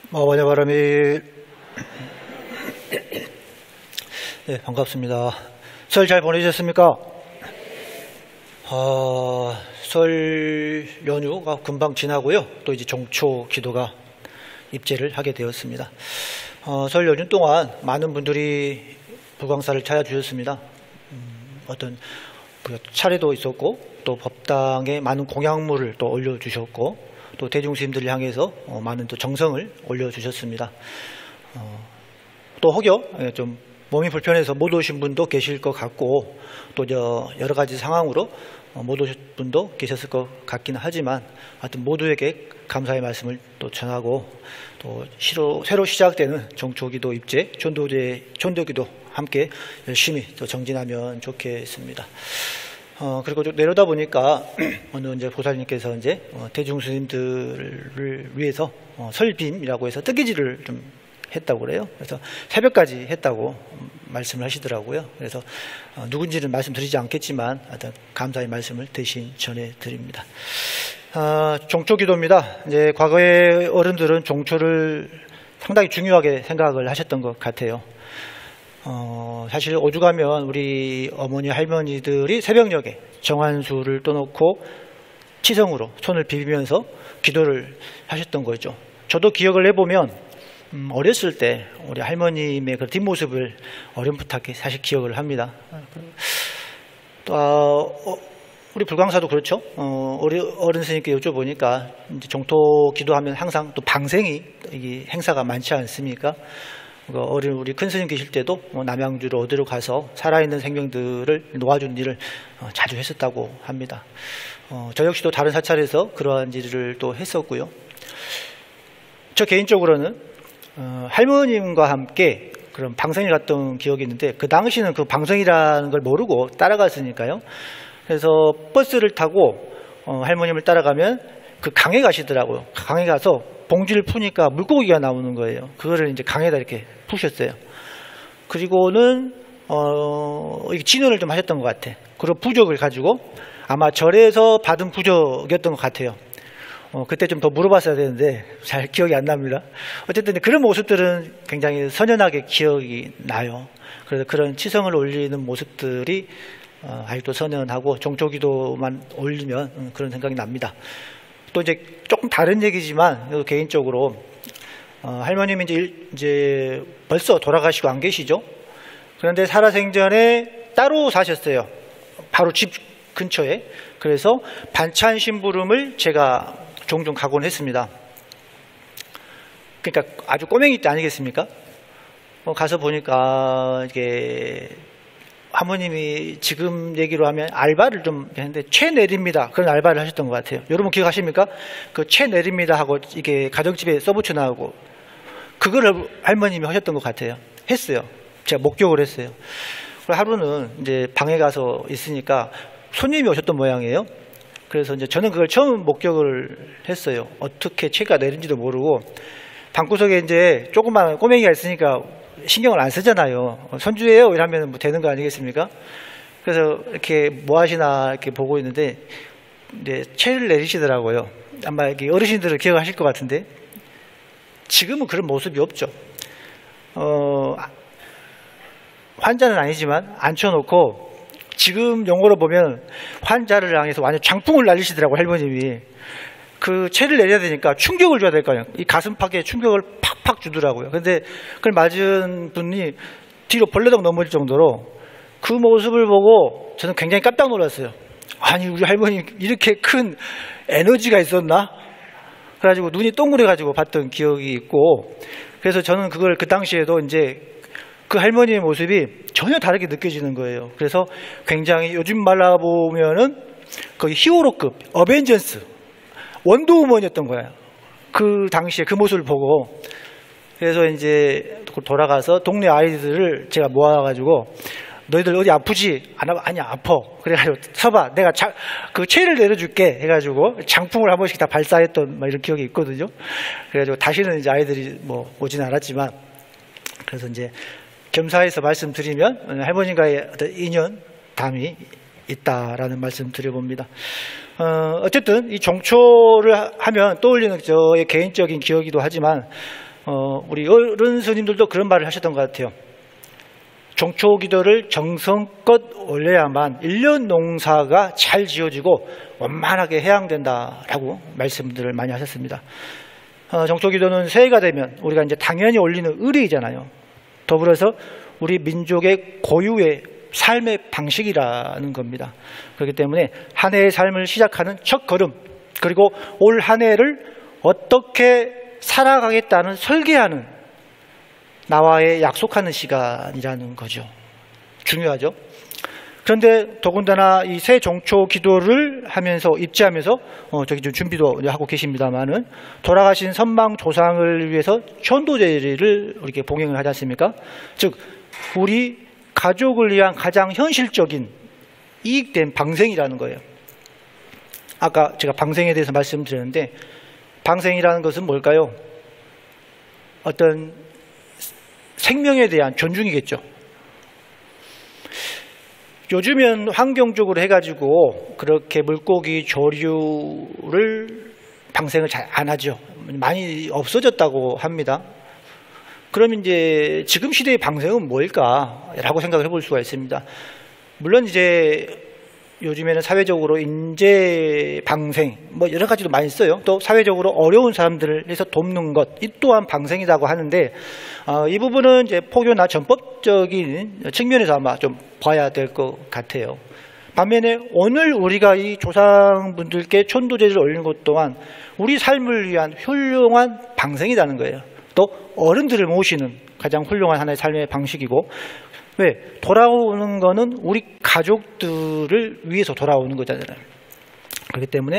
마원의 바람이. 네, 반갑습니다. 설 잘 보내셨습니까? 설 연휴가 금방 지나고요. 또 이제 종초 기도가 입제를 하게 되었습니다. 설 연휴 동안 많은 분들이 불광사를 찾아주셨습니다. 어떤 차례도 있었고, 또 법당에 많은 공약물을 또 올려주셨고, 또 대중스님들을 향해서 많은 또 정성을 올려주셨습니다. 또 혹여 좀 몸이 불편해서 못 오신 분도 계실 것 같고, 또 여러 가지 상황으로 못 오신 분도 계셨을 것 같기는 하지만, 하여튼 모두에게 감사의 말씀을 또 전하고, 또 새로 시작되는 종초기도 입제, 전도기도 함께 열심히 또 정진하면 좋겠습니다. 그리고 좀 내려다 보니까 오늘 이제 보살님께서 이제 대중스님들을 위해서 설빔이라고 해서 뜨개질을 좀 했다고 그래요. 그래서 새벽까지 했다고 말씀을 하시더라고요. 그래서 누군지는 말씀드리지 않겠지만 하여튼 감사의 말씀을 대신 전해드립니다. 종초기도입니다. 이제 과거의 어른들은 종초를 상당히 중요하게 생각을 하셨던 것 같아요. 사실 오죽하면 우리 어머니 할머니들이 새벽녘에 정한수를 떠놓고 치성으로 손을 비비면서 기도를 하셨던 거죠. 저도 기억을 해보면 어렸을 때 우리 할머님의 그 뒷모습을 어렴풋하게 사실 기억을 합니다. 또 우리 불광사도 그렇죠. 우리 어른 스님께 여쭤보니까 이제 종토 기도하면 항상 또 방생이 이 행사가 많지 않습니까? 우리 큰 스님 계실 때도 남양주로 어디로 가서 살아있는 생명들을 놓아주는 일을 자주 했었다고 합니다. 저 역시도 다른 사찰에서 그러한 일을 또 했었고요. 저 개인적으로는 할머님과 함께 그런 방생을 갔던 기억이 있는데, 그 당시는 그 방생이라는 걸 모르고 따라갔으니까요. 그래서 버스를 타고 할머님을 따라가면 그 강에 가시더라고요. 강에 가서 봉지를 푸니까 물고기가 나오는 거예요. 그거를 이제 강에다 이렇게 푸셨어요. 그리고는 진언을 좀 하셨던 것 같아. 그리고 부적을 가지고 아마 절에서 받은 부적이었던 것 같아요. 그때 좀 더 물어봤어야 되는데 잘 기억이 안 납니다. 어쨌든 그런 모습들은 굉장히 선연하게 기억이 나요. 그래서 그런 치성을 올리는 모습들이 아직도 선연하고 종초기도만 올리면 그런 생각이 납니다. 또 이제 조금 다른 얘기지만 개인적으로 할머님이 이제 벌써 돌아가시고 안 계시죠. 그런데 살아생전에 따로 사셨어요. 바로 집 근처에. 그래서 반찬 심부름을 제가 종종 가곤 했습니다. 그러니까 아주 꼬맹이 때 아니겠습니까? 가서 보니까 이게 하모님이 지금 얘기로 하면 알바를 좀 했는데 최내립니다. 그런 알바를 하셨던 것 같아요. 여러분 기억하십니까? 그 최내립니다 하고 이게 가정집에 써붙여 나오고 그걸 할머님이 하셨던 것 같아요. 했어요. 제가 목격을 했어요. 하루는 이제 방에 가서 있으니까 손님이 오셨던 모양이에요. 그래서 이제 저는 그걸 처음 목격을 했어요. 어떻게 채가 내린지도 모르고 방구석에 이제 조그만 꼬맹이가 있으니까 신경을 안 쓰잖아요. 손주예요 이러면 뭐 되는 거 아니겠습니까? 그래서 이렇게 뭐 하시나 이렇게 보고 있는데 이제 채를 내리시더라고요. 아마 이렇게 어르신들은 기억하실 것 같은데 지금은 그런 모습이 없죠. 환자는 아니지만 앉혀놓고 지금 용어로 보면 환자를 향해서 완전 장풍을 날리시더라고 할머님이. 그 채를 내려야 되니까 충격을 줘야 될 거 아니에요. 이 가슴팍에 충격을 팍팍 주더라고요. 근데 그걸 맞은 분이 뒤로 벌레덕 넘어질 정도로 그 모습을 보고 저는 굉장히 깜짝 놀랐어요. 아니 우리 할머니 이렇게 큰 에너지가 있었나? 그래가지고 눈이 동그래가지고 봤던 기억이 있고, 그래서 저는 그걸 그 당시에도 이제 그 할머니의 모습이 전혀 다르게 느껴지는 거예요. 그래서 굉장히 요즘 말로 보면은 거의 히어로급 어벤져스 원더우먼이었던 거예요. 그 당시에 그 모습을 보고. 그래서 이제 돌아가서 동네 아이들을 제가 모아가지고 너희들 어디 아프지? 아니 아파. 그래가지고 서봐 내가 그 채를 내려줄게 해가지고 장풍을 한 번씩 다 발사했던 막 이런 기억이 있거든요. 그래가지고 다시는 이제 아이들이 뭐 오진 않았지만, 그래서 이제 겸사해서 말씀드리면 할머님과의 어떤 인연 담이 있다라는 말씀 드려봅니다. 어쨌든 이 종초를 하면 떠올리는 저의 개인적인 기억이기도 하지만 우리 어른 스님들도 그런 말을 하셨던 것 같아요. 종초기도를 정성껏 올려야만 1년 농사가 잘 지어지고 원만하게 해양된다라고 말씀들을 많이 하셨습니다. 종초기도는 새해가 되면 우리가 이제 당연히 올리는 의례이잖아요. 더불어서 우리 민족의 고유의 삶의 방식이라는 겁니다. 그렇기 때문에 한 해의 삶을 시작하는 첫 걸음, 그리고 올 한 해를 어떻게 살아가겠다는 설계하는, 나와의 약속하는 시간이라는 거죠. 중요하죠. 그런데 더군다나 이 새 종초 기도를 하면서 입지하면서 저기 좀 준비도 하고 계십니다만은, 돌아가신 선망 조상을 위해서 천도제를 이렇게 봉행을 하지 않습니까? 즉 우리 가족을 위한 가장 현실적인 이익된 방생이라는 거예요. 아까 제가 방생에 대해서 말씀드렸는데, 방생이라는 것은 뭘까요? 어떤 생명에 대한 존중이겠죠. 요즘은 환경적으로 해가지고 그렇게 물고기 조류를 방생을 잘 안 하죠. 많이 없어졌다고 합니다. 그럼 이제 지금 시대의 방생은 뭘까라고 생각을 해볼 수가 있습니다. 물론 이제 요즘에는 사회적으로 인재 방생 뭐 여러 가지도 많이 써요. 또 사회적으로 어려운 사람들을 해서 돕는 것, 이 또한 방생이라고 하는데, 이 부분은 이제 포교나 전법적인 측면에서 아마 좀 봐야 될 것 같아요. 반면에 오늘 우리가 이 조상분들께 천도제를 올리는 것 또한 우리 삶을 위한 훌륭한 방생이라는 거예요. 또 어른들을 모시는 가장 훌륭한 하나의 삶의 방식이고, 왜? 돌아오는 거는 우리 가족들을 위해서 돌아오는 거잖아요. 그렇기 때문에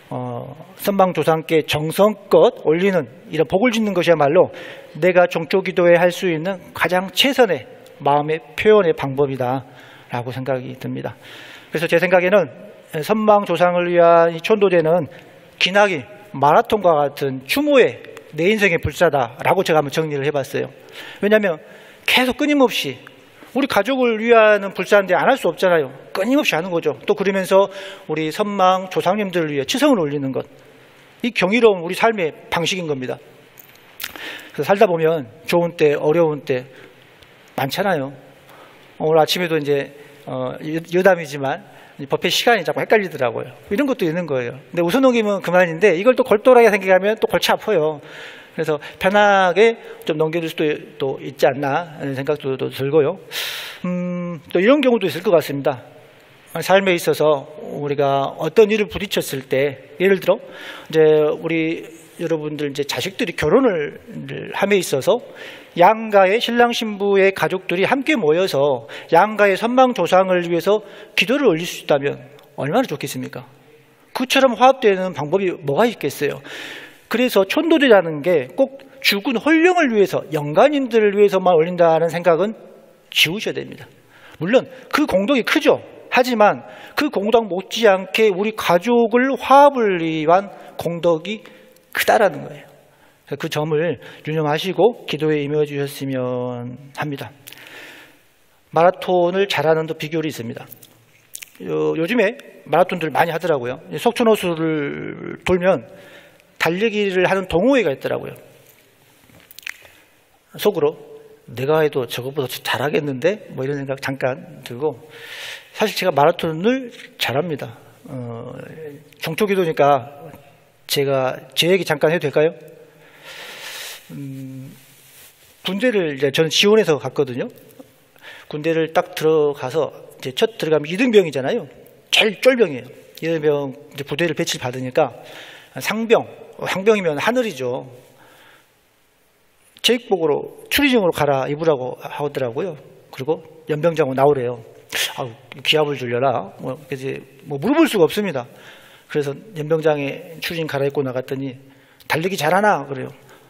선망조상께 정성껏 올리는 이런 복을 짓는 것이야말로 내가 종초기도에 할 수 있는 가장 최선의 마음의 표현의 방법이다 라고 생각이 듭니다. 그래서 제 생각에는 선망조상을 위한 이 천도제는 기나긴 마라톤과 같은 추모의 내 인생의 불사다라고 제가 한번 정리를 해봤어요. 왜냐하면 계속 끊임없이 우리 가족을 위하는 불사인데 안 할 수 없잖아요. 끊임없이 하는 거죠. 또 그러면서 우리 선망 조상님들을 위해 치성을 올리는 것, 이 경이로운 우리 삶의 방식인 겁니다. 그래서 살다 보면 좋은 때 어려운 때 많잖아요. 오늘 아침에도 이제 여담이지만 법회 시간이 자꾸 헷갈리더라고요. 이런 것도 있는 거예요. 근데 웃어 넘기면 그만인데 이걸 또 골똘하게 생각하면 또 골치 아파요. 그래서 편하게 좀 넘겨줄 수도 또 있지 않나 하는 생각도 들고요. 또 이런 경우도 있을 것 같습니다. 삶에 있어서 우리가 어떤 일을 부딪혔을 때, 예를 들어 이제 우리 여러분들 이제 자식들이 결혼을 함에 있어서 양가의 신랑 신부의 가족들이 함께 모여서 양가의 선망 조상을 위해서 기도를 올릴 수 있다면 얼마나 좋겠습니까? 그처럼 화합되는 방법이 뭐가 있겠어요? 그래서 천도제라는 게 꼭 죽은 홀령을 위해서, 영가님들을 위해서만 올린다는 생각은 지우셔야 됩니다. 물론 그 공덕이 크죠. 하지만 그 공덕 못지않게 우리 가족을 화합을 위한 공덕이 크다라는 거예요. 그 점을 유념하시고 기도에 임해 주셨으면 합니다. 마라톤을 잘하는 또 비결이 있습니다. 요즘에 마라톤들 많이 하더라고요. 석촌호수를 돌면 달리기를 하는 동호회가 있더라고요. 속으로 내가 해도 저것보다 잘하겠는데 뭐 이런 생각 잠깐 들고, 사실 제가 마라톤을 잘합니다. 종초기도니까 제가 제 얘기 잠깐 해도 될까요? 군대를 이제 저는 지원해서 갔거든요. 군대를 딱 들어가서 이제 첫 들어가면 이등병이잖아요. 제일 쫄병이에요. 이등병 이제 부대를 배치를 받으니까 상병, 상병이면 하늘이죠. 제익복으로 추리징으로 갈아 입으라고 하더라고요. 그리고 연병장으로 나오래요. 기합을 줄려라. 이제 물어볼 수가 없습니다. 그래서 연병장에 추리징 갈아입고 나갔더니 달리기 잘하나 그래요.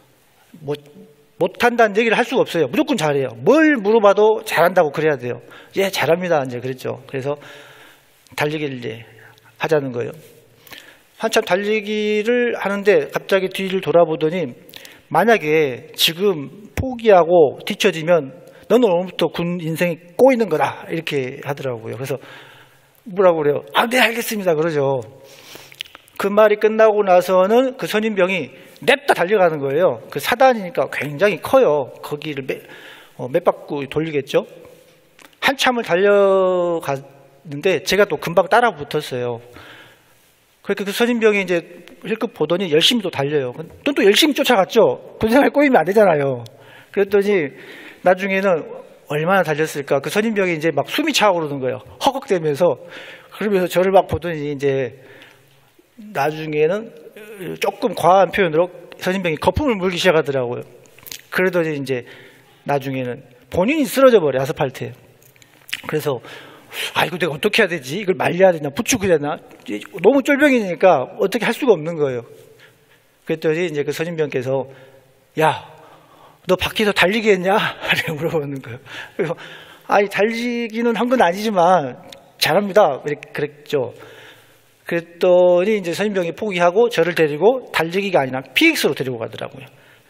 못한다는 얘기를 할 수가 없어요. 무조건 잘해요. 뭘 물어봐도 잘한다고 그래야 돼요. 예, 잘합니다. 이제 그랬죠. 그래서 달리기를 이제 하자는 거예요. 한참 달리기를 하는데 갑자기 뒤를 돌아보더니, 만약에 지금 포기하고 뒤처지면 너는 오늘부터 군 인생이 꼬이는 거다 이렇게 하더라고요. 그래서 뭐라고 그래요? 네 알겠습니다 그러죠. 그 말이 끝나고 나서는 그 선임병이 냅다 달려가는 거예요. 그 사단이니까 굉장히 커요. 거기를 몇 바퀴 돌리겠죠. 한참을 달려갔는데 제가 또 금방 따라 붙었어요. 그러니까 그 선임병이 이제 힐끗 보더니 열심히 또 달려요. 또 열심히 쫓아갔죠. 군생활 꼬이면 안 되잖아요. 그랬더니 나중에는 얼마나 달렸을까. 그 선임병이 이제 막 숨이 차오르는 거예요. 허걱대면서. 그러면서 저를 막 보더니 이제 나중에는 조금 과한 표현으로 선임병이 거품을 물기 시작하더라고요. 그러더니 이제 나중에는 본인이 쓰러져 버려요. 아스팔트에. 그래서 이거 내가 어떻게 해야 되지? 이걸 말려야 되나? 부축해야 되나? 너무 쫄병이니까 어떻게 할 수가 없는 거예요. 그랬더니 이제 그 선임병께서 야, 너 밖에서 달리기 했냐? 라고 물어보는 거예요. 그래서 달리기는 한 건 아니지만 잘합니다. 그랬죠. 그랬더니 이제 선임병이 포기하고 저를 데리고 달리기가 아니라 PX로 데리고 가더라고요.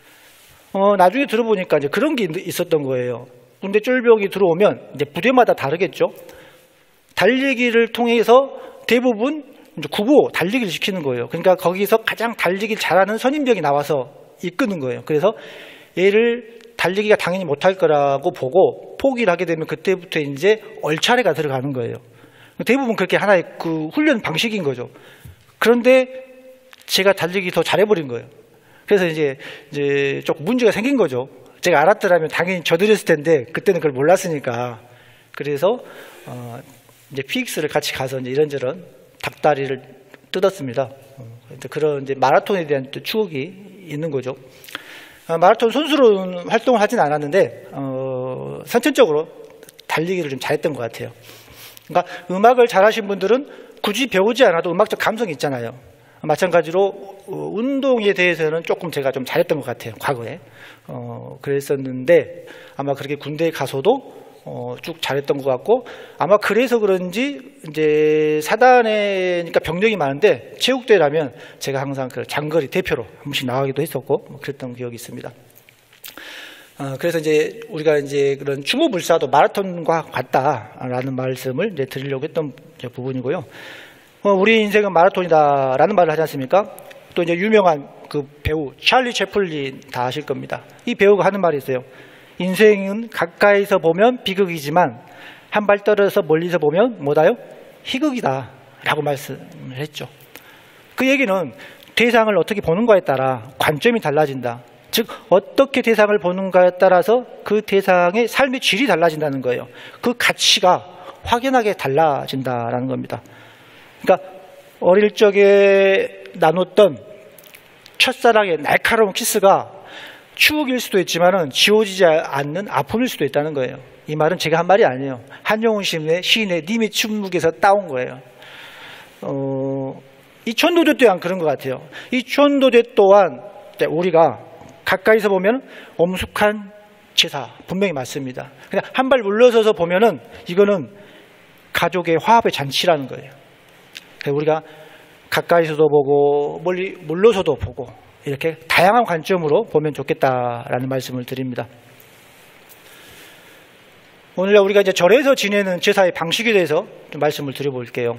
나중에 들어보니까 이제 그런 게 있었던 거예요. 군대 쫄병이 들어오면 이제 부대마다 다르겠죠. 달리기를 통해서 대부분 이제 구보 달리기를 시키는 거예요. 그러니까 거기서 가장 달리기를 잘하는 선임병이 나와서 이끄는 거예요. 그래서 얘를 달리기가 당연히 못할 거라고 보고 포기를 하게 되면 그때부터 이제 얼차례가 들어가는 거예요. 대부분 그렇게 하나의 그 훈련 방식인 거죠. 그런데 제가 달리기 더 잘해버린 거예요. 그래서 이제 조금 문제가 생긴 거죠. 제가 알았더라면 당연히 져드렸을 텐데 그때는 그걸 몰랐으니까. 그래서 이제 PX를 같이 가서 이제 이런저런 닭다리를 뜯었습니다. 그런 이제 마라톤에 대한 또 추억이 있는 거죠. 마라톤 선수로는 활동을 하진 않았는데 선천적으로 달리기를 좀 잘했던 것 같아요. 그러니까 음악을 잘하신 분들은 굳이 배우지 않아도 음악적 감성이 있잖아요. 마찬가지로 운동에 대해서는 조금 제가 좀 잘했던 것 같아요. 과거에 그랬었는데 아마 그렇게 군대에 가서도 쭉 잘했던 것 같고 아마 그래서 그런지 이제 사단에니까 병력이 많은데 체육대회라면 제가 항상 그 장거리 대표로 한 번씩 나가기도 했었고 그랬던 기억이 있습니다. 그래서 이제 우리가 이제 그런 추모불사도 마라톤과 같다라는 말씀을 이제 드리려고 했던 부분이고요. 우리 인생은 마라톤이다라는 말을 하지 않습니까? 또 이제 유명한 그 배우 찰리 채플린 다 아실 겁니다. 이 배우가 하는 말이 있어요. 인생은 가까이서 보면 비극이지만 한 발 떨어져서 멀리서 보면 뭐다요? 희극이다 라고 말씀을 했죠. 그 얘기는 대상을 어떻게 보는가에 따라 관점이 달라진다. 즉 어떻게 대상을 보는가에 따라서 그 대상의 삶의 질이 달라진다는 거예요. 그 가치가 확연하게 달라진다라는 겁니다. 그러니까 어릴 적에 나눴던 첫사랑의 날카로운 키스가 추억일 수도 있지만은 지워지지 않는 아픔일 수도 있다는 거예요. 이 말은 제가 한 말이 아니에요. 한용운 시인의 님의 침묵에서 따온 거예요. 이 천도대 또한 그런 것 같아요. 이 천도대 또한 우리가 가까이서 보면 엄숙한 제사 분명히 맞습니다. 그냥 한 발 물러서서 보면은 이거는 가족의 화합의 잔치라는 거예요. 우리가 가까이서도 보고 멀리 물러서도 보고 이렇게 다양한 관점으로 보면 좋겠다라는 말씀을 드립니다. 오늘날 우리가 이제 절에서 지내는 제사의 방식에 대해서 좀 말씀을 드려볼게요.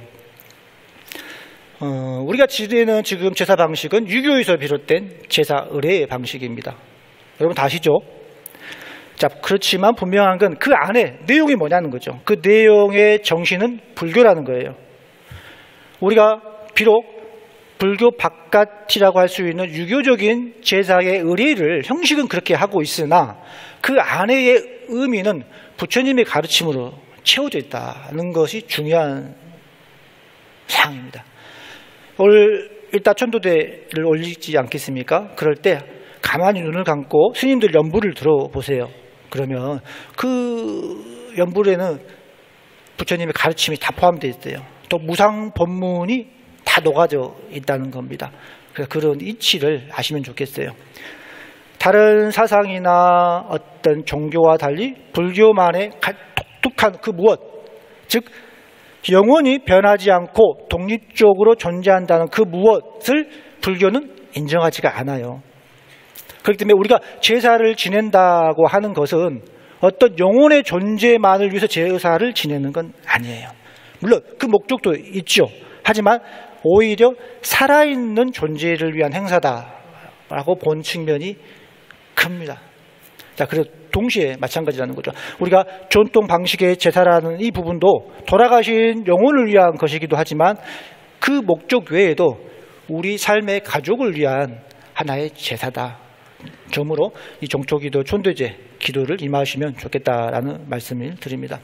우리가 지내는 지금 제사 방식은 유교에서 비롯된 제사 의례의 방식입니다. 여러분 다 아시죠? 자, 그렇지만 분명한 건 그 안에 내용이 뭐냐는 거죠. 그 내용의 정신은 불교라는 거예요. 우리가 비록 불교 바깥이라고 할 수 있는 유교적인 제사의 의례를 형식은 그렇게 하고 있으나 그 안에의 의미는 부처님의 가르침으로 채워져 있다는 것이 중요한 사항입니다. 오늘 일단 천도대를 올리지 않겠습니까? 그럴 때 가만히 눈을 감고 스님들 연부를 들어보세요. 그러면 그 연불에는 부처님의 가르침이 다 포함되어 있어요. 또 무상 법문이 다 녹아져 있다는 겁니다. 그래서 그런 이치를 아시면 좋겠어요. 다른 사상이나 어떤 종교와 달리 불교만의 독특한 그 무엇, 즉 영원히 변하지 않고 독립적으로 존재한다는 그 무엇을 불교는 인정하지가 않아요. 그렇기 때문에 우리가 제사를 지낸다고 하는 것은 어떤 영혼의 존재만을 위해서 제사를 지내는 건 아니에요. 물론 그 목적도 있죠. 하지만 오히려 살아있는 존재를 위한 행사다라고 본 측면이 큽니다. 자, 그래서 동시에 마찬가지라는 거죠. 우리가 전통 방식의 제사라는 이 부분도 돌아가신 영혼을 위한 것이기도 하지만 그 목적 외에도 우리 삶의 가족을 위한 하나의 제사다. 점으로 이 종초기도 촌대제 기도를 임하시면 좋겠다라는 말씀을 드립니다.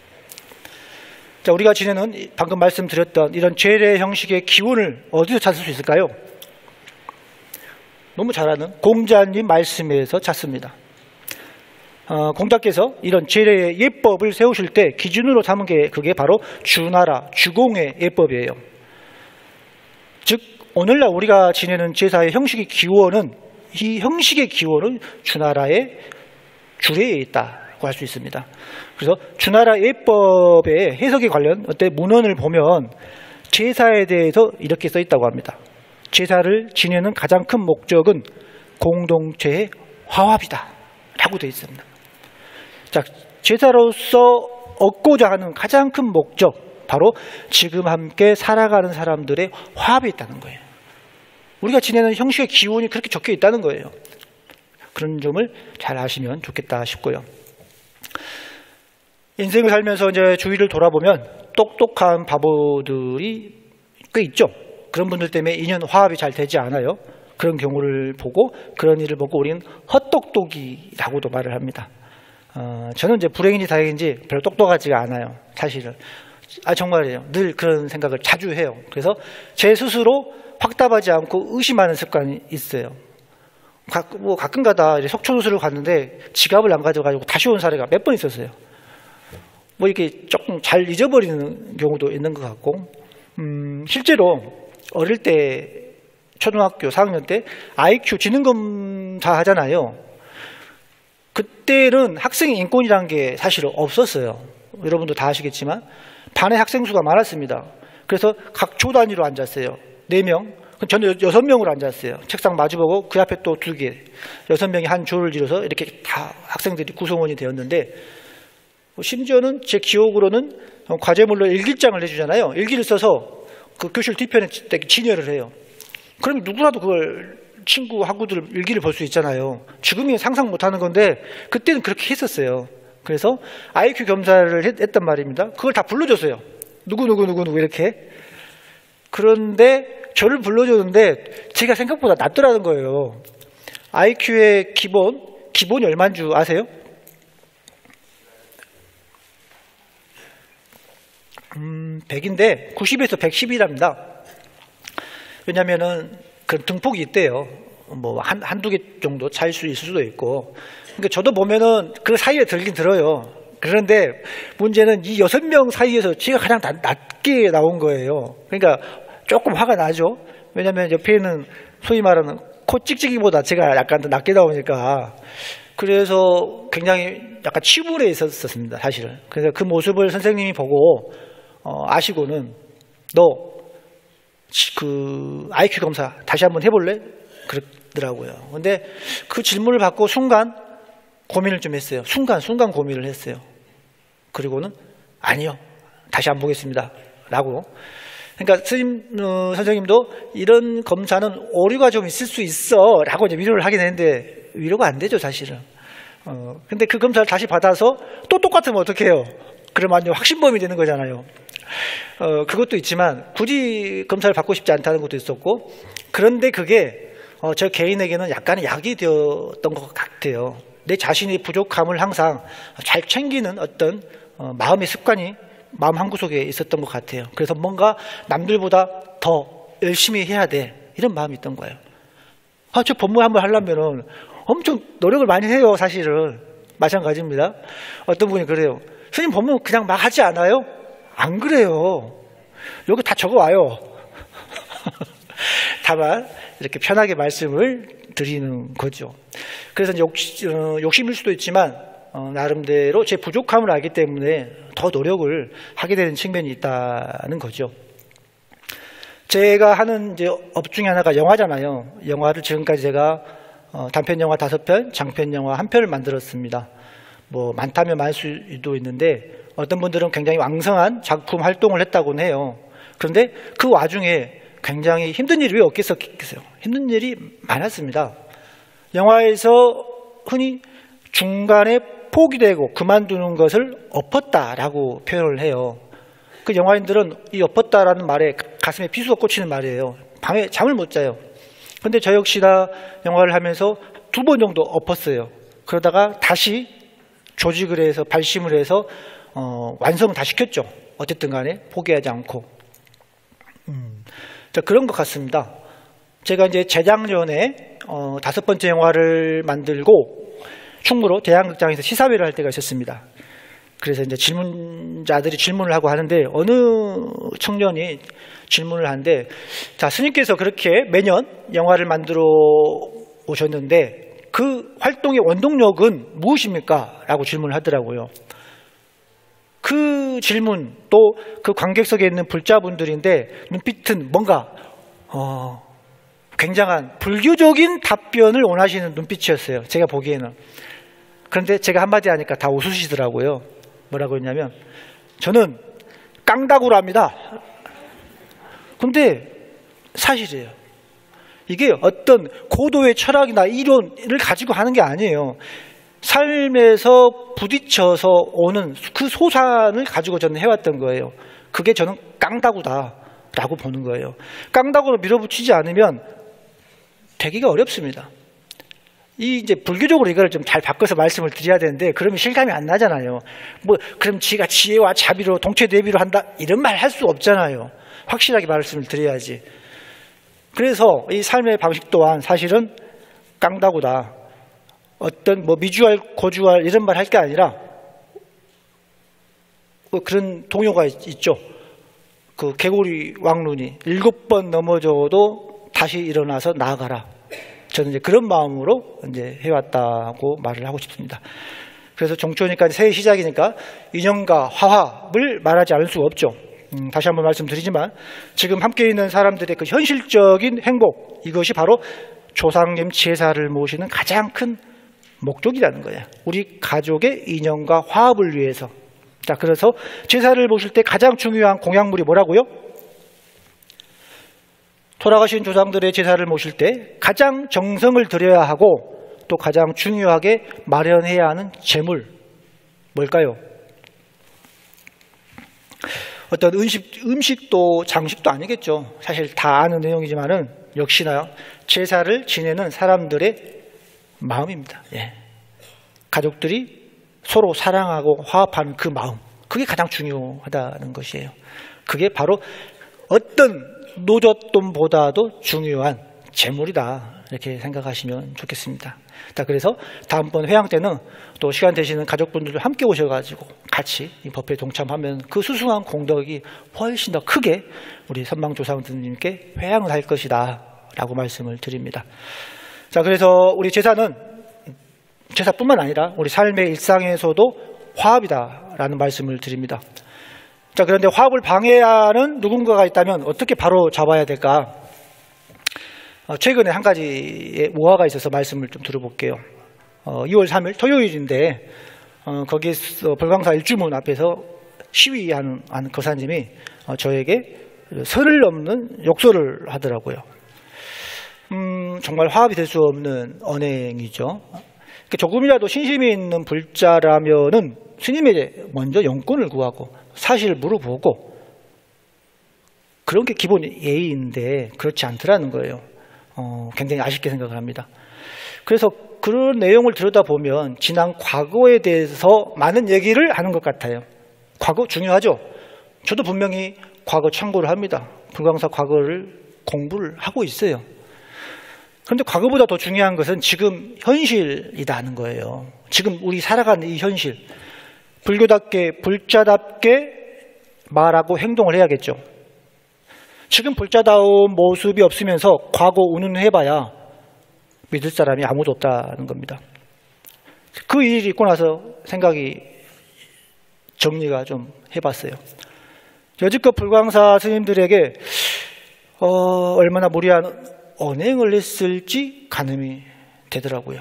자, 우리가 지내는 방금 말씀드렸던 이런 제례 형식의 기원을 어디서 찾을 수 있을까요? 너무 잘 아는 공자님 말씀에서 찾습니다. 공자께서 이런 제례의 예법을 세우실 때 기준으로 삼은 게 그게 바로 주나라, 주공의 예법이에요. 즉 오늘날 우리가 지내는 제사의 형식의 기원은 이 형식의 기원은 주나라의 주례에 있다고 할 수 있습니다. 그래서 주나라 예법의 해석에 관련 어떤 문헌을 보면 제사에 대해서 이렇게 써 있다고 합니다. 제사를 지내는 가장 큰 목적은 공동체의 화합이다 라고 되어 있습니다. 자, 제사로서 얻고자 하는 가장 큰 목적, 바로 지금 함께 살아가는 사람들의 화합이 있다는 거예요. 우리가 지내는 형식의 기원이 그렇게 적혀 있다는 거예요. 그런 점을 잘 아시면 좋겠다 싶고요. 인생을 살면서 이제 주위를 돌아보면 똑똑한 바보들이 꽤 있죠. 그런 분들 때문에 인연 화합이 잘 되지 않아요. 그런 경우를 보고, 그런 일을 보고 우리는 헛똑똑이라고도 말을 합니다. 저는 이제 불행인지 다행인지 별로 똑똑하지가 않아요. 사실은. 정말이에요. 늘 그런 생각을 자주 해요. 그래서 제 스스로 확답하지 않고 의심하는 습관이 있어요. 가끔가다 석촌호수를 갔는데 지갑을 안 가져가지고 다시 온 사례가 몇 번 있었어요. 뭐 이렇게 조금 잘 잊어버리는 경우도 있는 것 같고, 실제로 어릴 때 초등학교 4학년 때 IQ 지능검사 하잖아요. 그때는 학생의 인권이라는 게 사실 없었어요. 여러분도 다 아시겠지만 반에 학생 수가 많았습니다. 그래서 각 조 단위로 앉았어요. 4명. 저는 6명으로 앉았어요. 책상 마주보고 그 앞에 또 2개. 6명이 한 조를 이뤄서 이렇게 다 학생들이 구성원이 되었는데, 심지어는 제 기억으로는 과제물로 일기장을 내주잖아요. 일기를 써서 그 교실 뒤편에 진열을 해요. 그럼 누구라도 그걸 친구, 학우들 일기를 볼 수 있잖아요. 지금이 상상 못하는 건데 그때는 그렇게 했었어요. 그래서 IQ 검사를 했단 말입니다. 그걸 다 불러줬어요. 누구 이렇게. 그런데 저를 불러줬는데 제가 생각보다 낮더라는 거예요. IQ의 기본이 얼마인 줄 아세요? 100인데 90에서 110이랍니다. 왜냐면은 그 등폭이 있대요. 뭐 한두 개 정도 차일 수 있을 수도 있고. 그러니까 저도 보면은 그 사이에 들긴 들어요. 그런데 문제는 이 6명 사이에서 제가 가장 낮게 나온 거예요. 그러니까 조금 화가 나죠. 왜냐면 옆에 있는 소위 말하는 코 찍찍이보다 제가 약간 더 낮게 나오니까. 그래서 굉장히 약간 치부해 있었습니다, 사실은. 그래서 그 모습을 선생님이 보고 아시고는 너 그 IQ 검사 다시 한번 해볼래? 그러더라고요. 근데 그 질문을 받고 순간 고민을 좀 했어요. 순간 고민을 했어요. 그리고는 아니요, 다시 안 보겠습니다 라고. 그러니까 선생님도 이런 검사는 오류가 좀 있을 수 있어 라고 이제 위로를 하긴 했는데 위로가 안 되죠, 사실은. 근데 그 검사를 다시 받아서 또 똑같으면 어떡해요? 그러면 확신범이 되는 거잖아요. 그것도 있지만 굳이 검사를 받고 싶지 않다는 것도 있었고, 그런데 그게 저 개인에게는 약간의 약이 되었던 것 같아요. 내 자신의 부족함을 항상 잘 챙기는 어떤 마음의 습관이 마음 한구석에 있었던 것 같아요. 그래서 뭔가 남들보다 더 열심히 해야 돼, 이런 마음이 있던 거예요. 저 법무 한번 하려면은 엄청 노력을 많이 해요. 사실은 마찬가지입니다. 어떤 분이 그래요. 선생님 법무 그냥 막 하지 않아요? 안 그래요. 여기 다 적어와요. 다만 이렇게 편하게 말씀을 드리는 거죠. 그래서 욕심일 수도 있지만 나름대로 제 부족함을 알기 때문에 더 노력을 하게 되는 측면이 있다는 거죠. 제가 하는 이제 업 중에 하나가 영화잖아요. 영화를 지금까지 제가 단편 영화 5편, 장편 영화 1편을 만들었습니다. 뭐 많다면 많을 수도 있는데 어떤 분들은 굉장히 왕성한 작품 활동을 했다고는 해요. 그런데 그 와중에 굉장히 힘든 일이 왜 없겠어요? 힘든 일이 많았습니다. 영화에서 흔히 중간에 포기되고 그만두는 것을 엎었다라고 표현을 해요. 그 영화인들은 이 엎었다라는 말에 가슴에 비수가 꽂히는 말이에요. 밤에 잠을 못 자요. 그런데 저 역시나 영화를 하면서 2번 정도 엎었어요. 그러다가 다시 조직을 해서 발심을 해서 완성을 다 시켰죠. 어쨌든 간에 포기하지 않고. 자, 그런 것 같습니다. 제가 이제 재작년에 5번째 영화를 만들고 충무로 대한극장에서 시사회를 할 때가 있었습니다. 그래서 이제 질문자들이 질문을 하고 하는데 어느 청년이 질문을 하는데, 자, 스님께서 그렇게 매년 영화를 만들어 오셨는데 그 활동의 원동력은 무엇입니까? 라고 질문을 하더라고요. 그 질문, 또 그 관객석에 있는 불자분들인데 눈빛은 뭔가 굉장한 불교적인 답변을 원하시는 눈빛이었어요. 제가 보기에는. 그런데 제가 한마디 하니까 다 웃으시더라고요. 뭐라고 했냐면, 저는 깡다구로 합니다. 근데 사실이에요. 이게 어떤 고도의 철학이나 이론을 가지고 하는 게 아니에요. 삶에서 부딪혀서 오는 그 소산을 가지고 저는 해왔던 거예요. 그게 저는 깡다구다라고 보는 거예요. 깡다구로 밀어붙이지 않으면 되기가 어렵습니다. 이제 불교적으로 이걸 좀 잘 바꿔서 말씀을 드려야 되는데 그러면 실감이 안 나잖아요. 뭐 그럼 지가 지혜와 자비로 동체대비로 한다 이런 말 할 수 없잖아요. 확실하게 말씀을 드려야지. 그래서 이 삶의 방식 또한 사실은 깡다구다. 어떤 뭐 미주알 고주알 이런 말 할 게 아니라 뭐 그런 동요가 있죠. 그 개구리 왕눈이 7번 넘어져도 다시 일어나서 나아가라. 저는 이제 그런 마음으로 이제 해왔다고 말을 하고 싶습니다. 그래서 종초니까 새해 시작이니까 인연과 화합을 말하지 않을 수가 없죠. 다시 한번 말씀드리지만 지금 함께 있는 사람들의 그 현실적인 행복, 이것이 바로 조상님 제사를 모시는 가장 큰 목적이라는 거예요. 우리 가족의 인연과 화합을 위해서. 자, 그래서 제사를 모실 때 가장 중요한 공약물이 뭐라고요? 돌아가신 조상들의 제사를 모실 때 가장 정성을 들여야 하고 또 가장 중요하게 마련해야 하는 제물, 뭘까요? 어떤 음식도 장식도 아니겠죠. 사실 다 아는 내용이지만은 역시나 제사를 지내는 사람들의 마음입니다. 예. 가족들이 서로 사랑하고 화합하는 그 마음, 그게 가장 중요하다는 것이에요. 그게 바로 어떤 노잣돈보다도 중요한 재물이다, 이렇게 생각하시면 좋겠습니다. 자, 그래서 다음번 회향 때는 또 시간 되시는 가족분들도 함께 오셔가지고 같이 이 법회에 동참하면 그 수승한 공덕이 훨씬 더 크게 우리 선망조상님께 회향을 할 것이다 라고 말씀을 드립니다. 자, 그래서 우리 제사는 제사뿐만 아니라 우리 삶의 일상에서도 화합이다라는 말씀을 드립니다. 자, 그런데 화합을 방해하는 누군가가 있다면 어떻게 바로 잡아야 될까? 최근에 한 가지의 오화가 있어서 말씀을 좀 들어볼게요. 2월 3일 토요일인데 거기서 불광사 일주문 앞에서 시위하는 거사님이 저에게 선을 넘는 욕설을 하더라고요. 정말 화합이 될 수 없는 언행이죠. 조금이라도 신심이 있는 불자라면은 스님에게 먼저 용건을 구하고 사실을 물어보고, 그런 게 기본 예의인데 그렇지 않더라는 거예요. 굉장히 아쉽게 생각을 합니다. 그래서 그런 내용을 들여다보면 지난 과거에 대해서 많은 얘기를 하는 것 같아요. 과거 중요하죠. 저도 분명히 과거 참고를 합니다. 불광사 과거를 공부를 하고 있어요. 그런데 과거보다 더 중요한 것은 지금 현실이라는 거예요. 지금 우리 살아가는 이 현실. 불교답게 불자답게 말하고 행동을 해야겠죠. 지금 불자다운 모습이 없으면서 과거 운운해봐야 믿을 사람이 아무도 없다는 겁니다. 그 일이 있고 나서 생각이 정리가 좀 해봤어요. 여지껏 불광사 스님들에게 얼마나 무리한 언행을 했을지 가늠이 되더라고요.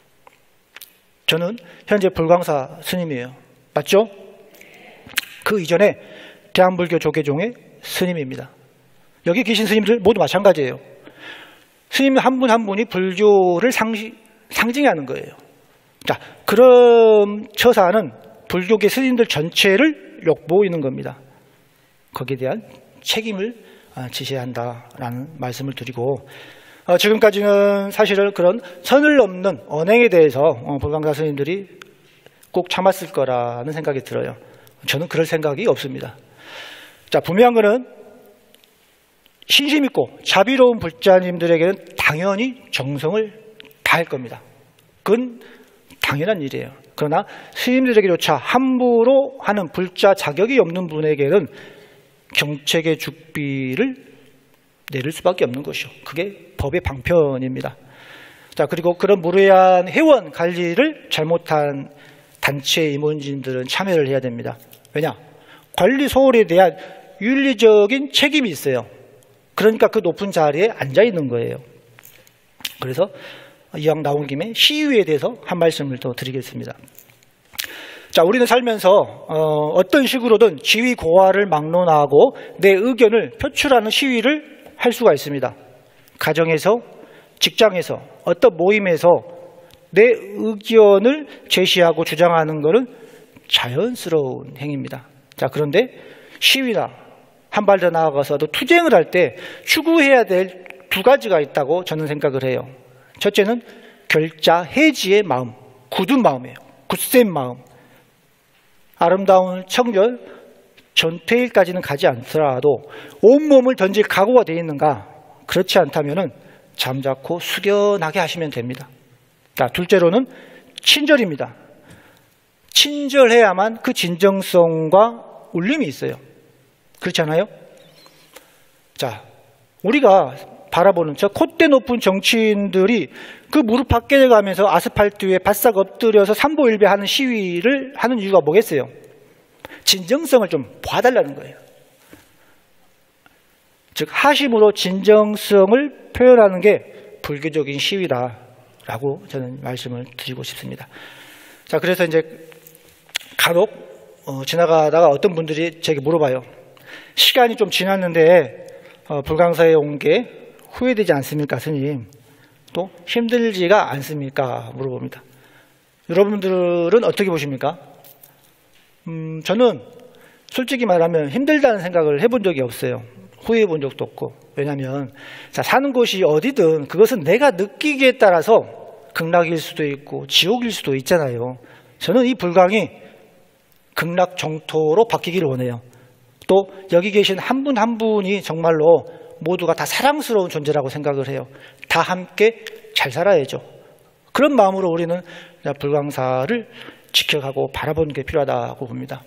저는 현재 불광사 스님이에요. 맞죠? 그 이전에 대한불교 조계종의 스님입니다. 여기 계신 스님들 모두 마찬가지예요. 스님 한 분 한 분이 불교를 상징하는 거예요. 자, 그런 처사는 불교계 스님들 전체를 엿보이는 겁니다. 거기에 대한 책임을 지셔야 한다라는 말씀을 드리고, 지금까지는 사실은 그런 선을 넘는 언행에 대해서 불광사 스님들이 꼭 참았을 거라는 생각이 들어요. 저는 그럴 생각이 없습니다. 자, 분명한 거는 신심 있고 자비로운 불자님들에게는 당연히 정성을 다할 겁니다. 그건 당연한 일이에요. 그러나 스님들에게조차 함부로 하는 불자 자격이 없는 분에게는 경책의 죽비를 내릴 수밖에 없는 것이죠. 그게 법의 방편입니다. 자, 그리고 그런 무례한 회원 관리를 잘못한 단체 임원진들은 참여를 해야 됩니다. 왜냐? 관리 소홀에 대한 윤리적인 책임이 있어요. 그러니까 그 높은 자리에 앉아 있는 거예요. 그래서 이왕 나온 김에 시위에 대해서 한 말씀을 더 드리겠습니다. 자, 우리는 살면서 어떤 식으로든 지위 고하를 막론하고 내 의견을 표출하는 시위를 할 수가 있습니다. 가정에서, 직장에서, 어떤 모임에서 내 의견을 제시하고 주장하는 것은 자연스러운 행위입니다. 자, 그런데 시위나 한 발 더 나아가서도 투쟁을 할 때 추구해야 될 두 가지가 있다고 저는 생각을 해요. 첫째는 결자 해지의 마음, 굳은 마음이에요. 굳센 마음. 아름다운 청결, 전퇴일까지는 가지 않더라도 온몸을 던질 각오가 되어 있는가? 그렇지 않다면 잠자코 숙연하게 하시면 됩니다. 자, 둘째로는 친절입니다. 친절해야만 그 진정성과 울림이 있어요. 그렇지 않아요? 자, 우리가 바라보는 저 콧대 높은 정치인들이 그 무릎 밖에 가면서 아스팔트 위에 바싹 엎드려서 삼보일배 하는 시위를 하는 이유가 뭐겠어요? 진정성을 좀 봐달라는 거예요. 즉 하심으로 진정성을 표현하는 게 불교적인 시위다라고 저는 말씀을 드리고 싶습니다. 자, 그래서 이제 간혹 지나가다가 어떤 분들이 제게 물어봐요. 시간이 좀 지났는데 불광사에 온 게 후회되지 않습니까, 스님? 또 힘들지가 않습니까? 물어봅니다. 여러분들은 어떻게 보십니까? 저는 솔직히 말하면 힘들다는 생각을 해본 적이 없어요. 후회해 본 적도 없고. 왜냐하면 자, 사는 곳이 어디든 그것은 내가 느끼기에 따라서 극락일 수도 있고 지옥일 수도 있잖아요. 저는 이 불광이 극락 정토로 바뀌기를 원해요. 또 여기 계신 한 분 한 분이 정말로 모두가 다 사랑스러운 존재라고 생각을 해요. 다 함께 잘 살아야죠. 그런 마음으로 우리는 불광사를 지켜가고 바라보는 게 필요하다고 봅니다.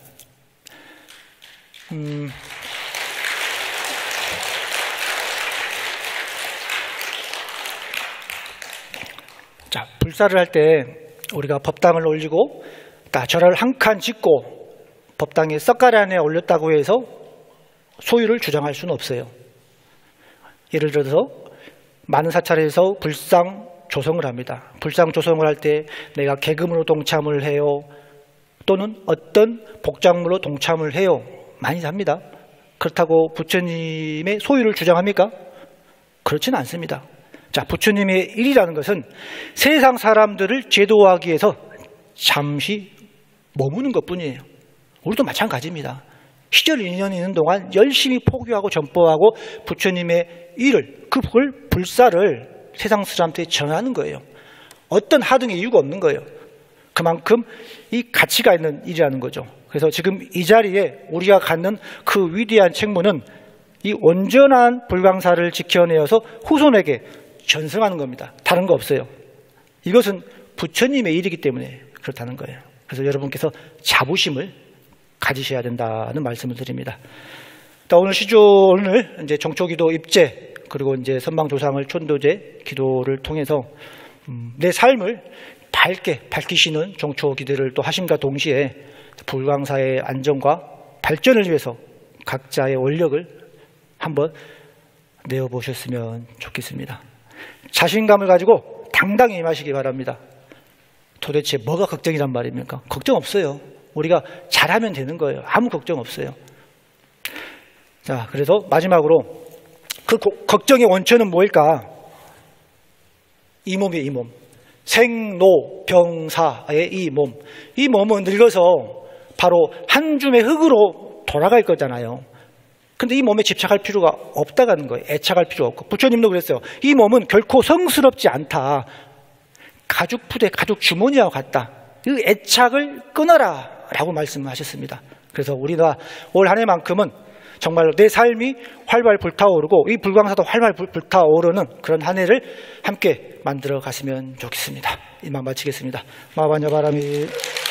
자, 불사를 할 때 우리가 법당을 올리고 절을 한 칸 짓고 법당에 썩가리 안에 올렸다고 해서 소유를 주장할 수는 없어요. 예를 들어서 많은 사찰에서 불상 조성을 합니다. 불상 조성을 할 때 내가 계금으로 동참을 해요. 또는 어떤 복장물로 동참을 해요. 많이 합니다. 그렇다고 부처님의 소유를 주장합니까? 그렇지는 않습니다. 자, 부처님의 일이라는 것은 세상 사람들을 제도하기 위해서 잠시 머무는 것뿐이에요. 우리도 마찬가지입니다. 시절 인연이 있는 동안 열심히 포교하고 전보하고 부처님의 일을, 그걸 불사를 세상 사람한테 전하는 거예요. 어떤 하등의 이유가 없는 거예요. 그만큼 이 가치가 있는 일이라는 거죠. 그래서 지금 이 자리에 우리가 갖는 그 위대한 책무는 이 온전한 불광사를 지켜내어서 후손에게 전승하는 겁니다. 다른 거 없어요. 이것은 부처님의 일이기 때문에 그렇다는 거예요. 그래서 여러분께서 자부심을 가지셔야 된다는 말씀을 드립니다. 오늘 오늘 이제 정초기도 입제 그리고 이제 선망조상을 촌도제 기도를 통해서 내 삶을 밝히시는 정초기도를 또 하심과 동시에 불광사의 안정과 발전을 위해서 각자의 원력을 한번 내어보셨으면 좋겠습니다. 자신감을 가지고 당당히 임하시기 바랍니다. 도대체 뭐가 걱정이란 말입니까? 걱정 없어요. 우리가 잘하면 되는 거예요. 아무 걱정 없어요. 자, 그래서 마지막으로 그 걱정의 원천은 뭐일까? 이 몸이에요, 이 몸. 생로병사의 이 몸. 이 몸은 늙어서 바로 한 줌의 흙으로 돌아갈 거잖아요. 근데 이 몸에 집착할 필요가 없다가는 거예요. 애착할 필요 없고. 부처님도 그랬어요. 이 몸은 결코 성스럽지 않다. 가죽 푸대, 가죽 주머니와 같다. 그 애착을 끊어라 라고 말씀하셨습니다. 그래서 우리가 올 한 해만큼은 정말로 내 삶이 활발 불타오르고 이 불광사도 활발 불타오르는 그런 한 해를 함께 만들어 갔으면 좋겠습니다. 이만 마치겠습니다. 마바냐 바람이